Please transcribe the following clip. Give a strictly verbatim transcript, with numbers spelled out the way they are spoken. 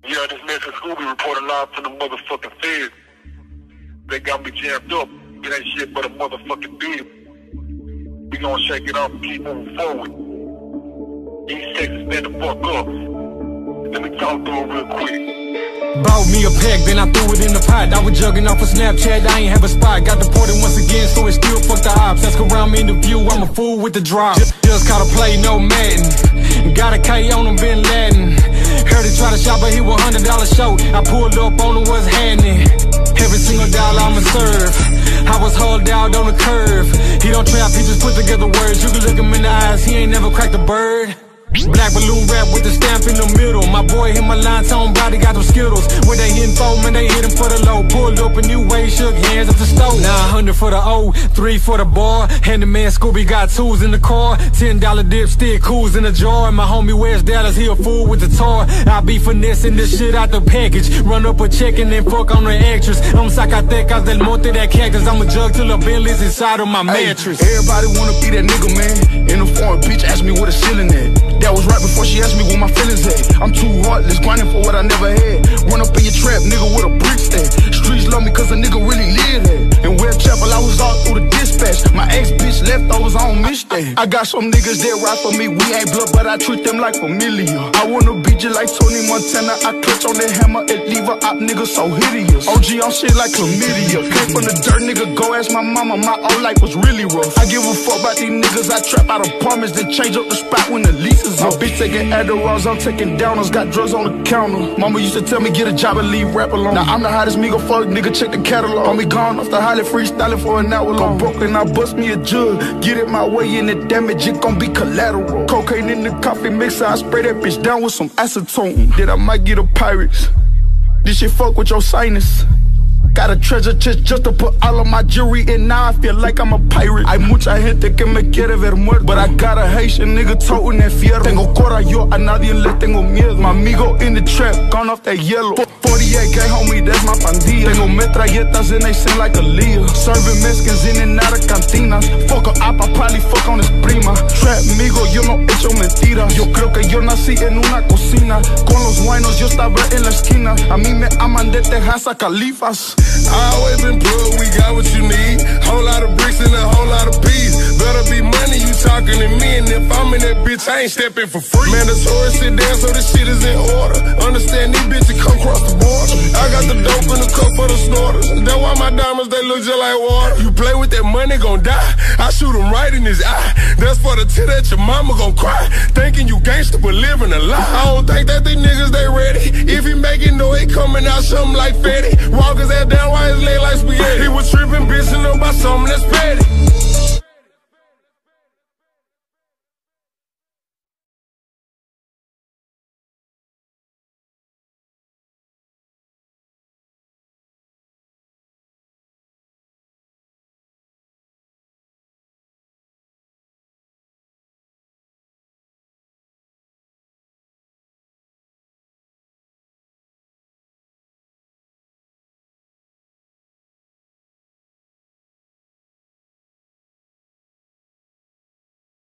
Yeah, this man from Scooby reporting live from the motherfucking feds. They got me jammed up. It ain't shit but a motherfucking bid. We gonna shake it off and keep moving forward. East Texas, stand the fuck up. Let me talk to him real quick. Bought me a pack, then I threw it in the pot. I was jugging off a Snapchat, I ain't have a spot. Got deported once again, so it still fuck the ops. Ask around me in the view, I'm a fool with the drop. Just, just caught a play, no Madden. Got a K on him, Bin Laden. Heard he try to shop, but he one hundred dollar show. I pulled up on him, what's happening? Every single dollar I'ma serve. I was hauled out on the curve. He don't trap, he just put together words. You can look him in the eyes, he ain't never cracked a bird. Black balloon rap with the stamp in the middle. My boy hit my line, tone body got them Skittles. Where they hitting four, man, they hit him for the low. Pulled up a new way, shook hands at the stove. nine hundred for the O, three for the bar. And the man Scooby got tools in the car. ten dollar dipstick, cools in the jar. And my homie Wes Dallas, he a fool with the tar. I be finessing this shit out the package. Run up a check and then fuck on the actress. I'm Zacatecas del Monte, that cactus. I'm a jug till the Bentley's inside of my mattress. Hey, everybody wanna be that nigga, man. In the foreign bitch, ask me what a ceiling at. That was right before she asked me where my feelings at. I'm too heartless, grinding for what I never had. Run up in your trap, nigga, with a brick stack. Streets love me cause a nigga really live there. In West Chapel, I was all through the dispatch. My ex-bitch leftovers, I don't miss that. I got some niggas that ride for me. We ain't blood, but I treat them like familiar. I wanna beat you like Tony Montana. I clutch on that hammer and leave a op nigga so hideous. O G on shit like chlamydia. Came from the dirt, nigga, go ask my mama. My old life was really rough. I give a fuck about these niggas. I trap out apartments, then change up the spot when the lease is up. My bitch taking Adderalls, I'm taking downers. Got drugs on the counter. Mama used to tell me get a job and leave rap alone. Now I'm the hottest Migo fuck nigga, check the catalog. On me gone off the highly freestyling for an hour long. Brooklyn, I bust me a jug. Get it my way and the damage, it gon' be collateral. Cocaine in the coffee mixer, I spray that bitch down with some acetone. Then I might get a Pirates. This shit fuck with your sinus. Got a treasure chest just to put all of my jewelry in. Now I feel like I'm a pirate. Hay mucha gente que me quiere ver muerto, but I got a Haitian nigga toting that fierro. Tengo cora, yo a nadie le tengo miedo. My amigo in the trap, gone off that yellow. forty-eight K, homie, that's my pandilla. Tengo metralletas and they sing like a Leo. Serving Mexicans in and out of cantinas. Fuck a op, I probably fuck on his prima. Trap, amigo, yo no hecho mentiras. Yo creo que yo nací en una cocina. Con los buenos yo estaba en la esquina. A mí me aman de Texas a Califas. I always been plugged, we got what you need. Whole lot of bricks and a whole lot of peas. Better be money, you talking to me. And if I'm in that bitch, I ain't stepping for free. Mandatory sit down so this shit is in order. Understand these bitches come cross the border. I got the dope in the cup for the snorters. That's why my diamonds, they look just like water. You play with that money, gon' die. I shoot him right in his eye. That's for the tit that your mama gon' cry. Thinking you gangster but living a lie. I don't think that these niggas, they ready. If he making noise, coming out something like Fetty. Walk his head down while his leg like spaghetti. He was tripping, bitching about something that's petty.